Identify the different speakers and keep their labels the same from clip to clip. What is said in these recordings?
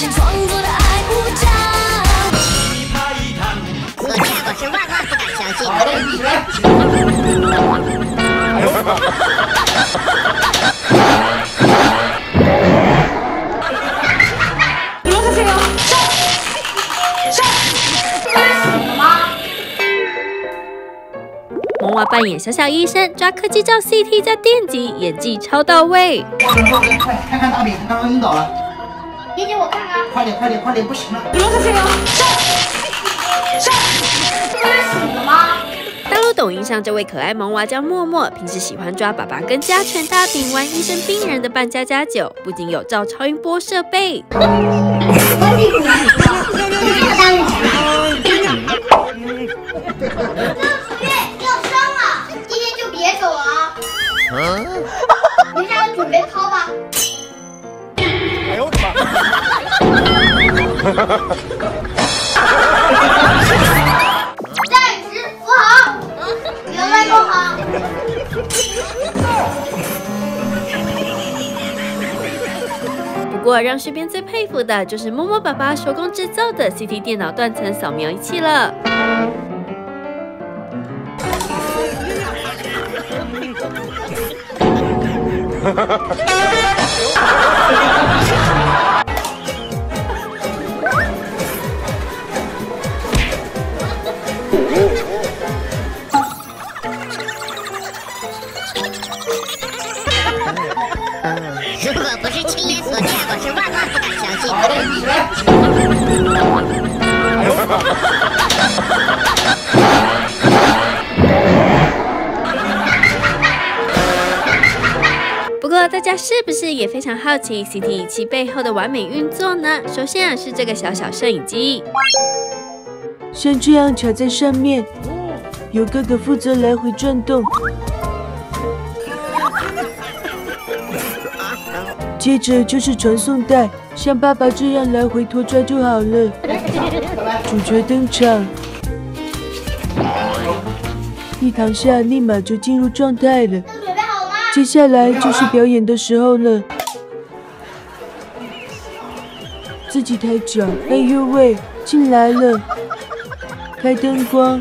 Speaker 1: 心创作的爱无价。
Speaker 2: 我见过是万万不敢相信。
Speaker 3: 萌娃扮演小小医生，抓科技照 CT 加电击，演技超到位。
Speaker 4: 快看看大饼，刚刚晕倒了。
Speaker 2: 姐姐，我看看。
Speaker 4: 快点，快点，快点，不行了。
Speaker 2: 醒了吗？
Speaker 3: 大陆抖音上这位可爱萌娃叫默默，平时喜欢抓爸爸跟家犬大饼玩医生病人的扮家家酒，不仅有照超音波设备。
Speaker 2: 你还要准备抛吧？
Speaker 4: 哎呦我的妈！
Speaker 2: 站直扶好，原来都好。
Speaker 3: 不过让旭边最佩服的就是默默爸爸手工制造的 CT 电脑断层扫描仪器了。
Speaker 2: 如果不是亲眼所见，我是万万不敢相信。
Speaker 4: 哎呦我的妈！
Speaker 3: 不过大家是不是也非常好奇 CT 仪器背后的完美运作呢？首先是这个小小摄影机，
Speaker 5: 像这样插在上面，由哥哥负责来回转动。接着就是传送带，像爸爸这样来回拖拽就好了。主角登场，一躺下立马就进入状态了。
Speaker 2: 准备好了吗？
Speaker 5: 接下来就是表演的时候了。自己抬脚，哎呦喂，进来了！开灯光。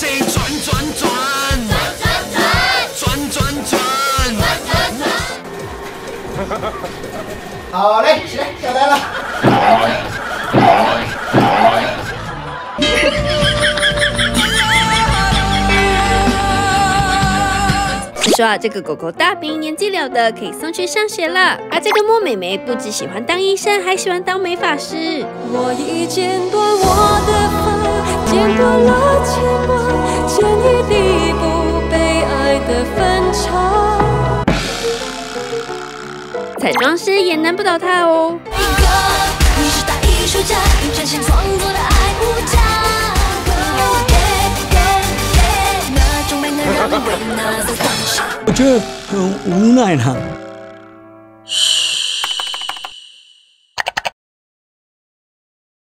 Speaker 4: 好嘞，起来，下来了。
Speaker 3: 是说啊，这个狗狗大饼年纪了的，可以送去上学了。而这个莫美眉不只喜欢当医生，还喜欢当美发师。
Speaker 1: 我已剪断我的发，剪断了牵挂，剪一地不被爱的分岔。
Speaker 3: 彩妆师也难不倒她哦。
Speaker 1: 你是大艺术家，用真心创作的爱无价。那种美能让人为难的当下。
Speaker 6: 我觉得很无奈呢。